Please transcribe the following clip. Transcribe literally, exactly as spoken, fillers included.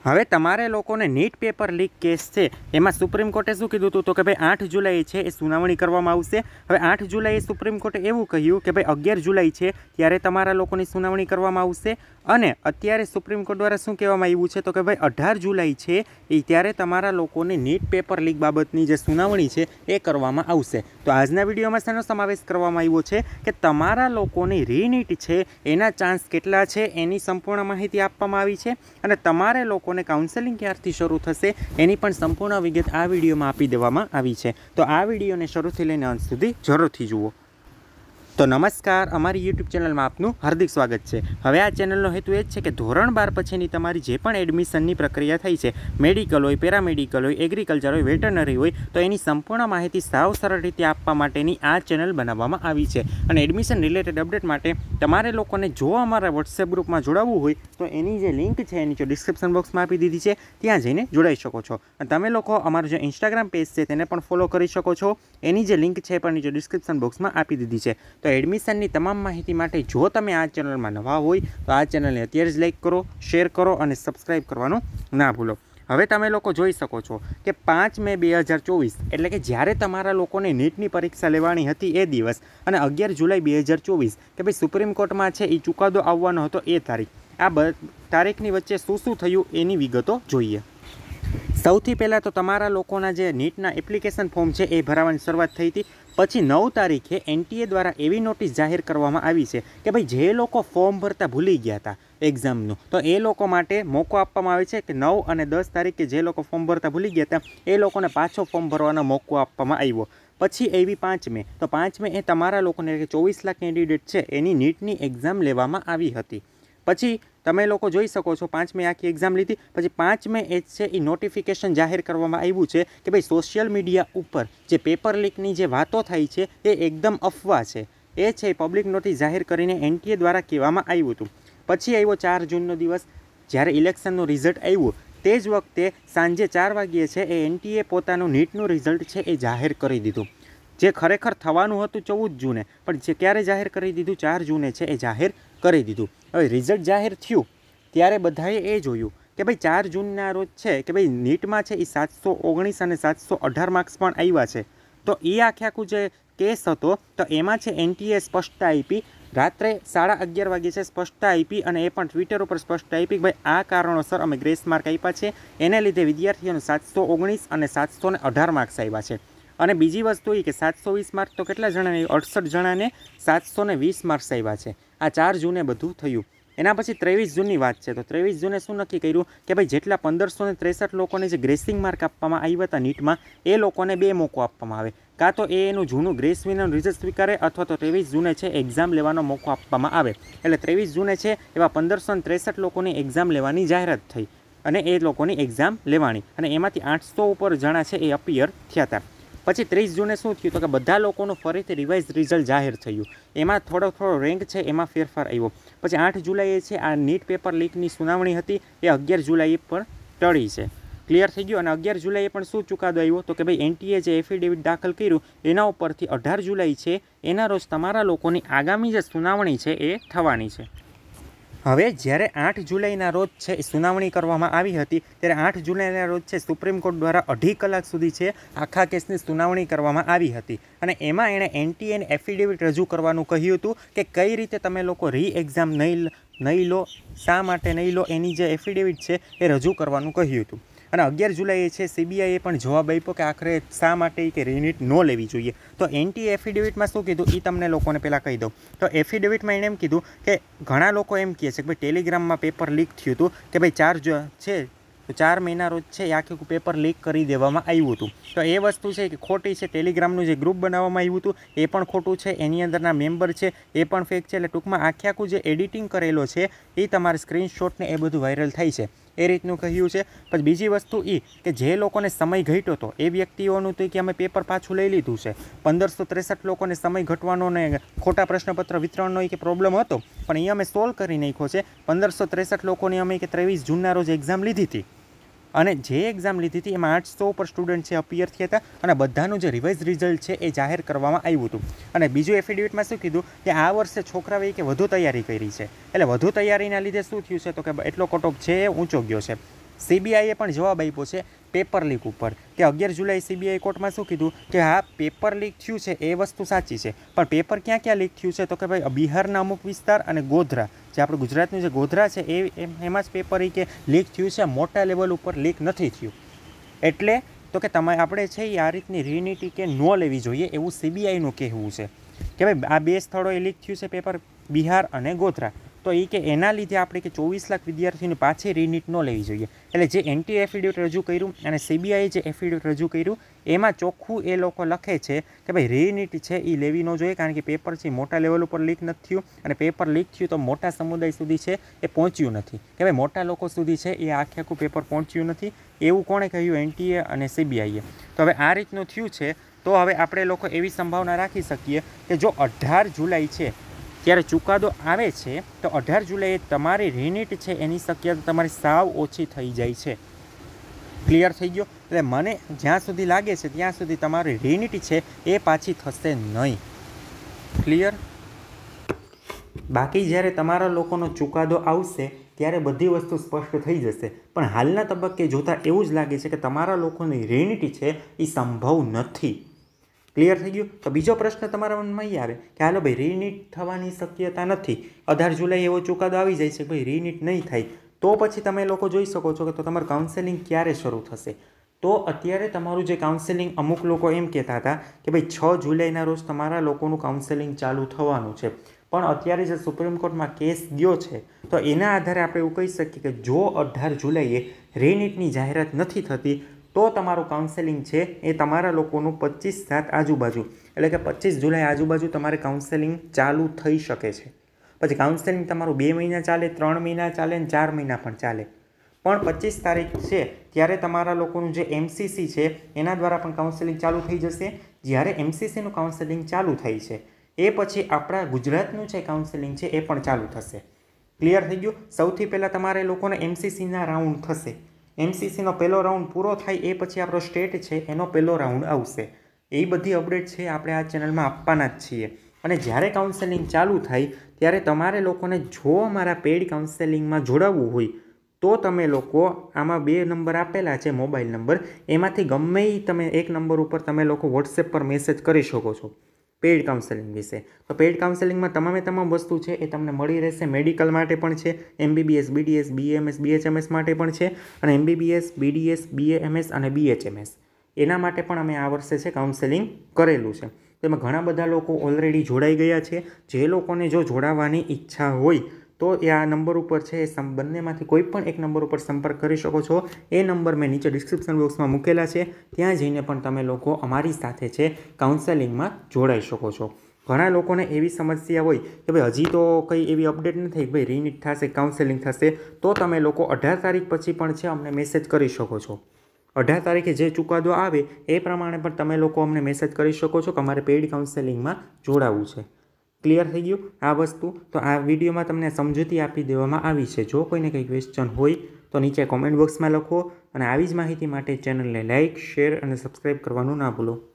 હવે તમારે લોકોને નીટ પેપર લીક કેસ છે એમાં સુપ્રીમ કોર્ટે શું કીધું હતું તો કે ભાઈ આઠ જુલાઈ છે એ સુનાવણી કરવામાં આવશે। હવે આઠ જુલાઈએ સુપ્રીમ કોર્ટે એવું કહ્યું કે ભાઈ અગિયાર જુલાઈ છે ત્યારે તમારા લોકોની સુનાવણી કરવામાં આવશે। અને અત્યારે સુપ્રીમ કોર્ટ દ્વારા શું કહેવામાં આવ્યું છે તો કે ભાઈ અઢાર જુલાઈ છે એ ત્યારે તમારા લોકોની નીટ પેપર લીક બાબતની જે સુનાવણી છે એ કરવામાં આવશે। તો આજના વિડીયોમાં શેનો સમાવેશ કરવામાં આવ્યો છે કે તમારા લોકોની રીનીટ છે એના ચાન્સ કેટલા છે એની સંપૂર્ણ માહિતી આપવામાં આવી છે અને તમારે લોકો કાઉન્સેલિંગ ક્યારથી શરૂ થશે એની પણ સંપૂર્ણ વિગત આ વિડીયોમાં આપી દેવામાં આવી છે। તો આ વિડીયોને શરૂથી લઈને અંત સુધી જરૂરથી જુઓ। તો નમસ્કાર, અમારી યુટ્યુબ ચેનલમાં આપનું હાર્દિક સ્વાગત છે। હવે આ ચેનલનો હેતુ એ જ છે કે ધોરણ બાર પછીની તમારી જે પણ એડમિશનની પ્રક્રિયા થઈ છે, મેડિકલ હોય, પેરામેડિકલ હોય, એગ્રીકલ્ચર હોય, વેટરનરી હોય, તો એની સંપૂર્ણ માહિતી સાવ સરળ રીતે આપવા માટેની આ ચેનલ બનાવવામાં આવી છે। અને એડમિશન રિલેટેડ અપડેટ માટે તમારે લોકોને જો અમારા વોટ્સએપ ગ્રુપમાં જોડાવવું હોય તો એની જે લિંક છે એની જો ડિસ્ક્રિપ્શન બોક્સમાં આપી દીધી છે, ત્યાં જઈને જોડાઈ શકો છો। અને તમે લોકો અમારું જે ઇન્સ્ટાગ્રામ પેજ છે તેને પણ ફોલો કરી શકો છો, એની જે લિંક છે પણ નીચે ડિસ્ક્રિપ્શન બોક્સમાં આપી દીધી છે। તો એડમિશનની તમામ માહિતી માટે જો તમે આ ચેનલમાં નવા હોય તો આ ચેનલને અત્યારે જ લાઈક કરો, શેર કરો અને સબસ્ક્રાઈબ કરવાનું ના ભૂલો। હવે તમે લોકો જોઈ શકો છો કે પાંચ મે બે હજાર ચોવીસ એટલે કે જ્યારે તમારા લોકોને નીટની પરીક્ષા લેવાની હતી એ દિવસ અને અગિયાર જુલાઈ બે હજાર ચોવીસ કે ભાઈ સુપ્રીમ કોર્ટમાં છે એ ચુકાદો આવવાનો હતો એ તારીખ, આ બ તારીખની વચ્ચે શું શું થયું એની વિગતો જોઈએ। સૌથી પહેલાં તો તમારા લોકોના જે નીટના એપ્લિકેશન ફોર્મ છે એ ભરાવાની શરૂઆત થઈ હતી। પછી નવ તારીખે એનટીએ દ્વારા એવી નોટિસ જાહેર કરવામાં આવી છે કે ભાઈ જે લોકો ફોર્મ ભરતા ભૂલી ગયા હતા એક્ઝામનું, તો એ લોકો માટે મોકો આપવામાં આવે છે કે નવ અને દસ તારીખે જે લોકો ફોર્મ ભરતા ભૂલી ગયા હતા એ લોકોને પાછો ફોર્મ ભરવાનો મોકો આપવામાં આવ્યો। પછી એવી પાંચ મે, તો પાંચ મે એ તમારા લોકોને કે ચોવીસ લાખ કેન્ડિડેટ છે એની નીટની એક્ઝામ લેવામાં આવી હતી। પછી તમે લોકો જોઈ શકો છો પાંચ મે આખી એક્ઝામ લીધી। પછી પાંચ મે એ છે એ નોટિફિકેશન જાહેર કરવામાં આવ્યું છે કે ભાઈ સોશિયલ મીડિયા ઉપર જે પેપર લીકની જે વાતો થાય છે એ એકદમ અફવા છે, એ છે પબ્લિક નોટિસ જાહેર કરીને એનટીએ દ્વારા કહેવામાં આવ્યું હતું। પછી આવ્યો ચાર જૂનનો દિવસ, જ્યારે ઇલેક્શનનું રિઝલ્ટ આવ્યું તે જ વખતે સાંજે ચાર વાગ્યે છે એ એનટીએ પોતાનું નીટનું રિઝલ્ટ છે એ જાહેર કરી દીધું, જે ખરેખર થવાનું હતું ચૌદ જૂને પણ જે ક્યારે જાહેર કરી દીધું ચાર જૂને છે એ જાહેર કરી દીધું। હવે રિઝલ્ટ જાહેર થયું ત્યારે બધાએ એ જોયું કે ભાઈ ચાર જૂનના રોજ છે કે ભાઈ નીટમાં છે એ સાતસો ઓગણીસ અને સાતસો અઢાર માર્ક્સ પણ આવ્યા છે। તો એ આખે આખું જે કેસ હતો તો એમાં છે એનટીએ સ્પષ્ટતા આપી, રાત્રે સાડા અગિયાર વાગે છે સ્પષ્ટતા આપી અને એ પણ ટ્વિટર ઉપર સ્પષ્ટતા આપી કે ભાઈ આ કારણોસર અમે ગ્રેસ માર્ક આપ્યા છે, એને લીધે વિદ્યાર્થીઓને સાતસો ઓગણીસ અને સાતસો ને અઢાર માર્ક્સ આવ્યા છે। અને બીજી વસ્તુ એ કે સાતસો વીસ માર્ક તો કેટલા જણાને, અડસઠ જણાને સાતસો ને વીસ માર્ક્સ આવ્યા છે। આ ચાર જૂને બધું થયું। એના પછી ત્રેવીસ જૂનની વાત છે, તો ત્રેવીસ જૂને શું નક્કી કર્યું કે ભાઈ જેટલા પંદરસો ને ત્રેસઠ લોકોને જે ગ્રેસિંગ માર્ક આપવામાં આવ્યા હતા નીટમાં એ લોકોને બે મોકો આપવામાં આવે, કાં તો એ એનું જૂનું ગ્રેસ વિનાનું રિઝલ્ટ સ્વીકારે અથવા તો ત્રેવીસ જૂને છે એક્ઝામ લેવાનો મોકો આપવામાં આવે। એટલે ત્રેવીસ જૂને છે એવા પંદરસો ને ત્રેસઠ લોકોની એક્ઝામ લેવાની જાહેરાત થઈ અને એ લોકોની એક્ઝામ લેવાની અને એમાંથી આઠસો ઉપર જણા છે એ અપિયર થયા હતા। પછી ત્રીસ જૂને શું થયું તો કે બધા લોકોનું ફરીથી રિવાઇઝ રિઝલ્ટ જાહેર થયું, એમાં થોડો થોડો રેન્ક છે એમાં ફેરફાર આવ્યો। પછી આઠ જુલાઈએ છે આ નીટ પેપર લીકની સુનાવણી હતી એ અગિયાર જુલાઈએ પણ ટળી છે, ક્લિયર થઈ ગયું। અને અગિયાર જુલાઈએ પણ શું ચુકાદો આવ્યો તો કે ભાઈ એનટીએ જે એફિડેવિટ દાખલ કર્યું એના ઉપરથી અઢાર જુલાઈ છે એના રોજ તમારા લોકોની આગામી જે સુનાવણી છે એ થવાની છે। હવે જ્યારે આઠ જુલાઈના રોજ છે એ સુનાવણી કરવામાં આવી હતી ત્યારે આઠ જુલાઈના રોજ છે સુપ્રીમ કોર્ટ દ્વારા અઢી કલાક સુધી છે આખા કેસની સુનાવણી કરવામાં આવી હતી અને એમાં એણે એનટીએને એફિડેવિટ રજૂ કરવાનું કહ્યું હતું કે કઈ રીતે તમે લોકો રી એક્ઝામ નહીં નહીં લો, શા માટે નહીં લો, એની જે એફિડેવિટ છે એ રજૂ કરવાનું કહ્યું હતું। અને અગિયાર જુલાઈએ છે સીબીઆઈએ પણ જવાબ આપ્યો કે આખરે શા માટે કે રીનીટ ન લેવી જોઈએ। તો એનટી એફિડેવિટમાં શું કીધું એ તમને લોકોને પહેલાં કહી દઉં। તો એફિડેવિટમાં એણે એમ કીધું કે ઘણા લોકો એમ કહે છે કે ભાઈ ટેલિગ્રામમાં પેપર લીક થયું હતું કે ભાઈ ચાર છે તો ચાર મહિના રોજ છે એ આખું પેપર લીક કરી દેવામાં આવ્યું હતું, તો એ વસ્તુ છે કે ખોટી છે। ટેલિગ્રામનું જે ગ્રુપ બનાવવામાં આવ્યું હતું એ પણ ખોટું છે, એની અંદરના મેમ્બર છે એ પણ ફેક છે। એટલે ટૂંકમાં આખે આખું જે એડિટિંગ કરેલો છે એ તમારે સ્ક્રીનશોટને એ બધું વાયરલ થાય છે એ રીતનું કહ્યું છે। પછી બીજી વસ્તુ એ કે જે લોકોને સમય ઘટ્યો હતો એ વ્યક્તિઓનું તો કે અમે પેપર પાછું લઈ લીધું છે, પંદરસો ત્રેસઠ લોકોને સમય ઘટવાનો ને ખોટા પ્રશ્નપત્ર વિતરણનો કે પ્રોબ્લેમ હતો પણ એ અમે સોલ્વ કરી નાખ્યો છે। પંદરસો ત્રેસઠ લોકોની અમે કે ત્રેવીસ જૂનના રોજ એક્ઝામ લીધી હતી અને જે એક્ઝામ લીધી હતી એમાં આઠસો ઉપર સ્ટુડન્ટ છે અપિયર થયા હતા અને બધાનું જે રિવાઇઝ રિઝલ્ટ છે એ જાહેર કરવામાં આવ્યું હતું। અને બીજું એફિડેવિટમાં શું કીધું કે આ વર્ષે છોકરાઓએ કે વધુ તૈયારી કરી છે, એટલે વધુ તૈયારીના લીધે શું થયું છે તો કે એટલો કટ ઓફ છે એ ઊંચો ગયો છે। સીબીઆઈએ પણ જવાબ આપ્યો છે પેપર લીક ઉપર કે અગિયાર જુલાઈ સીબીઆઈ કોર્ટમાં શું કીધું કે હા પેપર લીક થયું છે એ વસ્તુ સાચી છે, પણ પેપર ક્યાં ક્યાં લીક થયું છે તો કે ભાઈ બિહારના અમુક વિસ્તાર અને ગોધરા, જે આપણું ગુજરાતનું જે ગોધરા છે એ એમાં જ પેપર એ કે લીક થયું છે, મોટા લેવલ ઉપર લીક નથી થયું. એટલે તો કે તમે આપણે છે એ આ રીતની રીનિટી કે ન લેવી જોઈએ એવું સીબીઆઈનું કહેવું છે કે ભાઈ આ બે સ્થળોએ લીક થયું છે પેપર, બિહાર અને ગોધરા. તો એ કે એના લીધે આપણે કે ચોવીસ લાખ વિદ્યાર્થીઓની પાછી રીનિટ ન લેવી જોઈએ. એટલે જે એન્ટી એફિડેવિટ રજૂ કર્યું અને સીબીઆઈએ જે એફિડેવિટ રજૂ કર્યું એમાં ચોખ્ખું એ લોકો લખે છે કે ભાઈ રીનિટ છે એ લેવી ન જોઈએ, કારણ કે પેપર છે મોટા લેવલ ઉપર લીક નથી થયું અને પેપર લીક થયું તો મોટા સમુદાય સુધી છે એ પહોંચ્યું નથી, કે ભાઈ મોટા લોકો સુધી છે એ આખે આખું પેપર પહોંચ્યું નથી. એવું કોણે કહ્યું? એનટીએ અને સીબીઆઈએ. તો હવે આ રીતનું થયું છે તો હવે આપણે લોકો એવી સંભાવના રાખી શકીએ કે જો અઢાર જુલાઈ છે ત્યારે ચુકાદો આવે છે તો અઢાર જુલાઈએ તમારી રીનિટ છે એની શક્યતા તમારી સાવ ઓછી થઈ જાય છે. ક્લિયર થઈ ગયો? એટલે મને જ્યાં સુધી લાગે છે ત્યાં સુધી તમારી રીનિટ છે એ પાછી થશે નહીં. ક્લિયર? બાકી જ્યારે તમારા લોકોનો ચુકાદો આવશે ત્યારે બધી વસ્તુ સ્પષ્ટ થઈ જશે, પણ હાલના તબક્કે જોતાં એવું જ લાગે છે કે તમારા લોકોની રીનિટ છે એ સંભવ નથી. ક્લિયર થઈ ગયું? તો બીજો પ્રશ્ન તમારા મનમાં એ આવે કે હાલો ભાઈ રીનિટ થવાની શક્યતા નથી, અઢાર જુલાઈ એવો ચુકાદો આવી જાય છે ભાઈ રીનિટ નહીં થાય, તો પછી તમે લોકો જોઈ શકો છો કે તો તમારું કાઉન્સેલિંગ ક્યારે શરૂ થશે. તો અત્યારે તમારું જે કાઉન્સેલિંગ અમુક લોકો એમ કહેતા હતા કે ભાઈ છ જુલાઈના રોજ તમારા લોકોનું કાઉન્સેલિંગ ચાલુ થવાનું છે, પણ અત્યારે જે સુપ્રીમ કોર્ટમાં કેસ ગયો છે તો એના આધારે આપણે એવું કહી શકીએ કે જો અઢાર જુલાઈએ રીનિટની જાહેરાત નથી થતી તો તમારું કાઉન્સેલિંગ છે એ તમારા લોકોનું પચીસ સાત આજુબાજુ એટલે કે પચીસ જુલાઈ આજુબાજુ તમારે કાઉન્સેલિંગ ચાલુ થઈ શકે છે. પછી કાઉન્સેલિંગ તમારું બે મહિના ચાલે, ત્રણ મહિના ચાલે ને ચાર મહિના પણ ચાલે, પણ પચીસ તારીખ છે ત્યારે તમારા લોકોનું જે એમસીસી છે એના દ્વારા પણ કાઉન્સેલિંગ ચાલુ થઈ જશે. જ્યારે એમસીસીનું કાઉન્સેલિંગ ચાલુ થાય છે એ પછી આપણા ગુજરાતનું જે કાઉન્સેલિંગ છે એ પણ ચાલુ થશે. ક્લિયર થઈ ગયું? સૌથી પહેલાં તમારે લોકોને એમસીસીના રાઉન્ડ થશે. એમસીસીનો પહેલો રાઉન્ડ પૂરો થાય એ પછી આપણો સ્ટેટ છે એનો પહેલો રાઉન્ડ આવશે. એ બધી અપડેટ છે આપણે આ ચેનલમાં આપવાના જ છીએ. અને જ્યારે કાઉન્સેલિંગ ચાલુ થાય ત્યારે તમારે લોકોને જો અમારા પેઇડ કાઉન્સેલિંગમાં જોડાવવું હોય તો તમે લોકો આમાં બે નંબર આપેલા છે મોબાઈલ નંબર, એમાંથી ગમે એ તમે એક નંબર ઉપર તમે લોકો વોટ્સએપ પર મેસેજ કરી શકો છો પેઇડ કાઉન્સેલિંગ વિશે. તો પેઇડ કાઉન્સેલિંગમાં તમામે તમામ વસ્તુ છે એ તમને મળી રહેશે. મેડિકલ માટે પણ છે, એમબીબીએસ, બીડીએસ, બીએમએસ, બીએચએમએસ માટે પણ છે, અને એમબીબીએસ, બીડીએસ, બીએએમએસ અને બીએચએમએસ એના માટે પણ અમે આ વર્ષે છે કાઉન્સેલિંગ કરેલું છે. તેમાં ઘણા બધા લોકો ઓલરેડી જોડાઈ ગયા છે. જે લોકોને જો જોડાવાની ઈચ્છા હોય તો એ આ નંબર ઉપર છે એ બંનેમાંથી કોઈ પણ એક નંબર ઉપર સંપર્ક કરી શકો છો. એ નંબર મેં નીચે ડિસ્ક્રિપ્શન બોક્સમાં મૂકેલા છે, ત્યાં જઈને પણ તમે લોકો અમારી સાથે છે કાઉન્સેલિંગમાં જોડાઈ શકો છો. ઘણા લોકોને એવી સમસ્યા હોય કે ભાઈ હજી તો કંઈ એવી અપડેટ નથી કે ભાઈ રીનિટ થશે, કાઉન્સેલિંગ થશે, તો તમે લોકો અઢાર તારીખ પછી પણ છે અમને મેસેજ કરી શકો છો. અઢાર તારીખે જે ચુકાદો આવે એ પ્રમાણે પણ તમે લોકો અમને મેસેજ કરી શકો છો કે અમારે પેઇડ કાઉન્સેલિંગમાં જોડાવવું છે. ક્લિયર થઈ ગયું આ વસ્તુ? તો આ વિડીયોમાં તમને સમજૂતી આપી દેવામાં આવી છે. જો કોઈને કંઈ ક્વેશ્ચન હોય તો નીચે કોમેન્ટ બોક્સમાં લખો, અને આવી જ માહિતી માટે ચેનલને લાઇક, શેર અને સબસ્ક્રાઈબ કરવાનું ના ભૂલો.